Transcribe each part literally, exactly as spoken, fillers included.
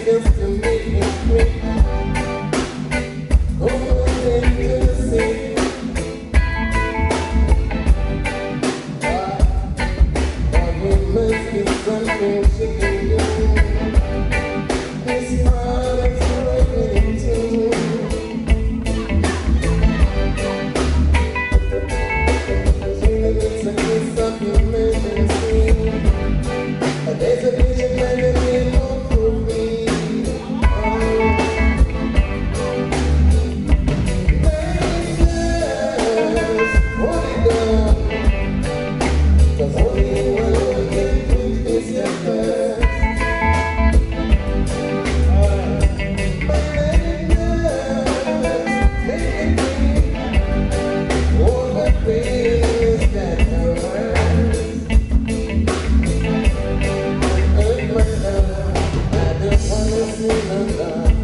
just to make me quick. Going into the sea. Something she can do. This heart is breaking in two. She needs a kiss of emergency. There's a vision that will be more for me. Just hold it down, 'cause only one can put this your first. My neighbors make me all the things that are worth. And my love, I don't wanna see no love.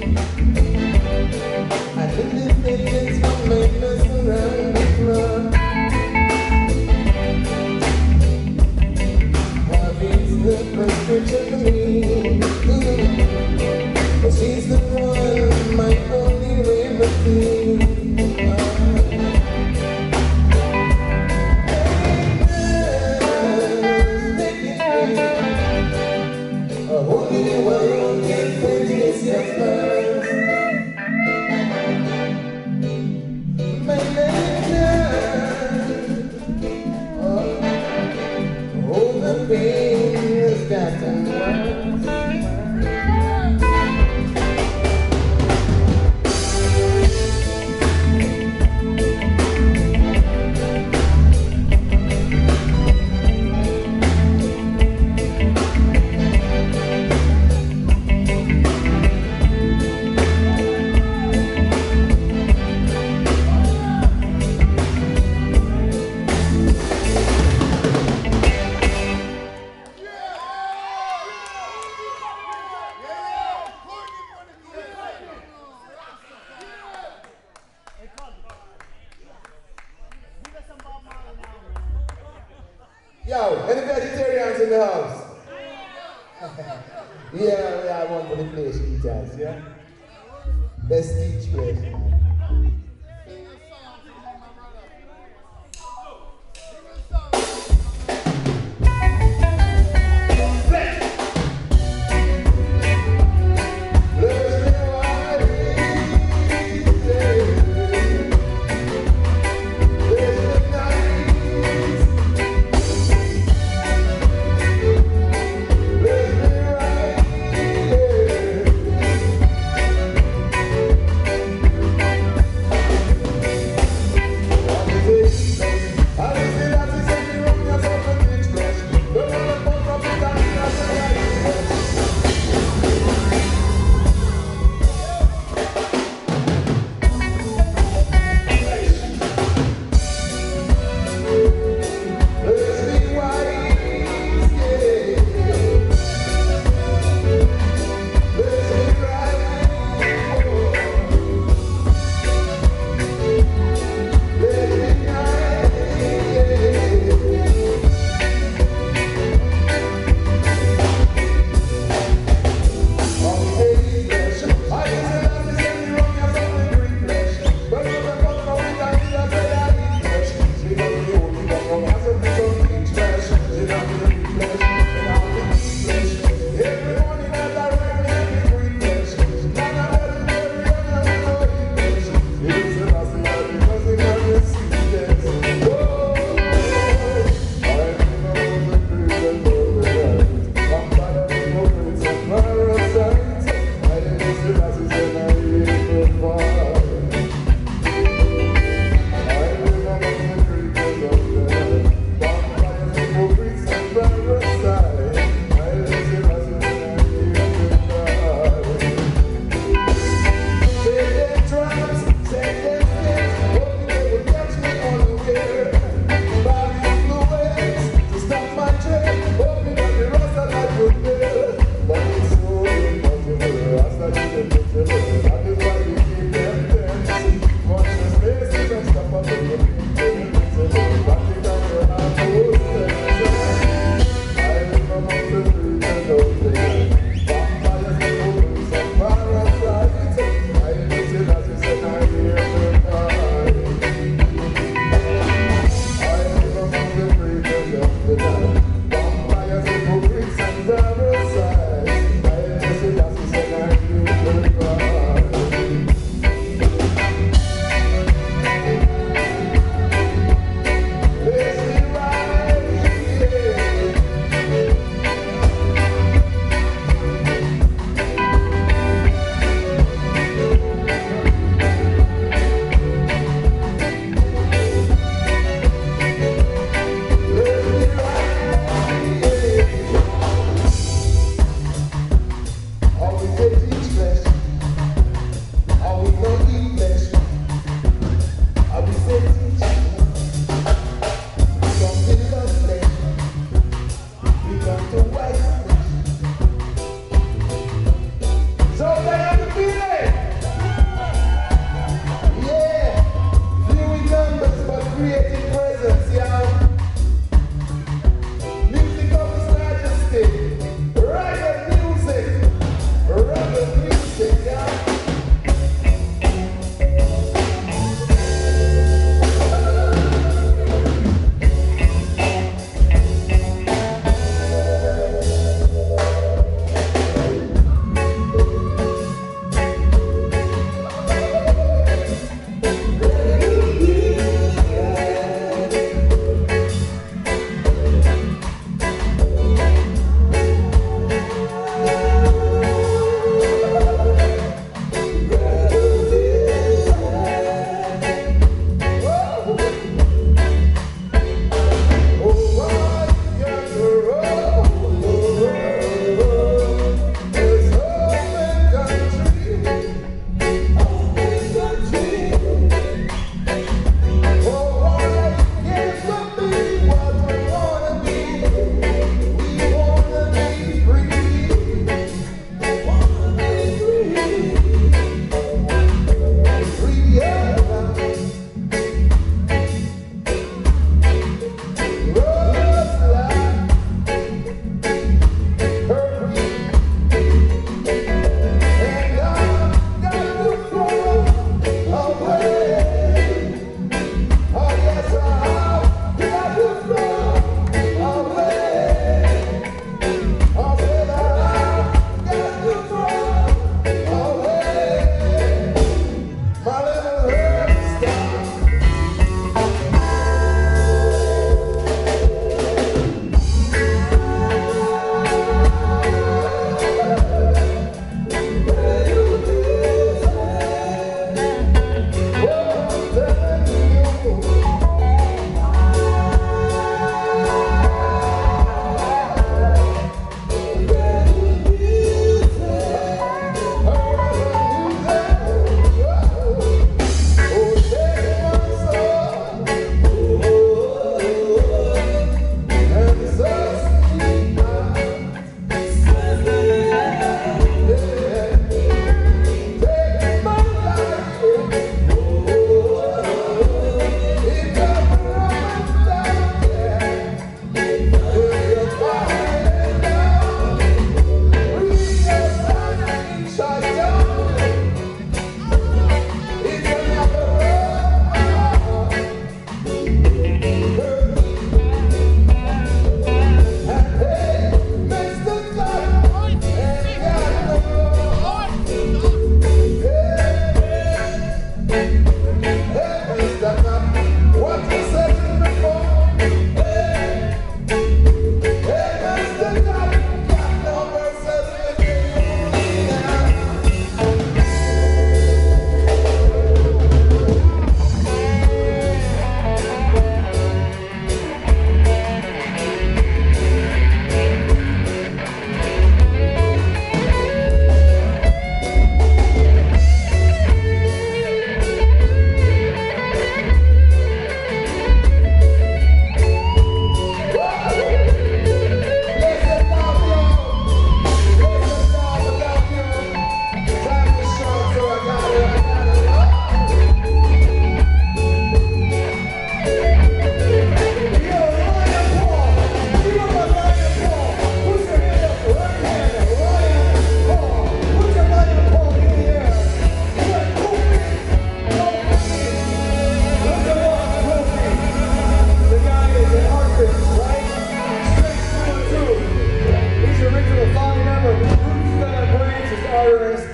I think the things will make us around the clock. The prescription for me. But she's the one, my only remedy. A whole new world can purchase your first. My lady, oh, all the pain has gotten worse. Yo, any vegetarians in the house? Yeah, yeah, I want for the flesh eaters, yeah? Best teach flesh. Thank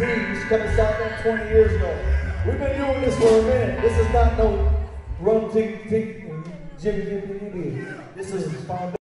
team. Used to come to South Bend twenty years ago. We've been doing this for a minute. This is not no run, tick, tick, jibby, jibby, jibby. This is foundation.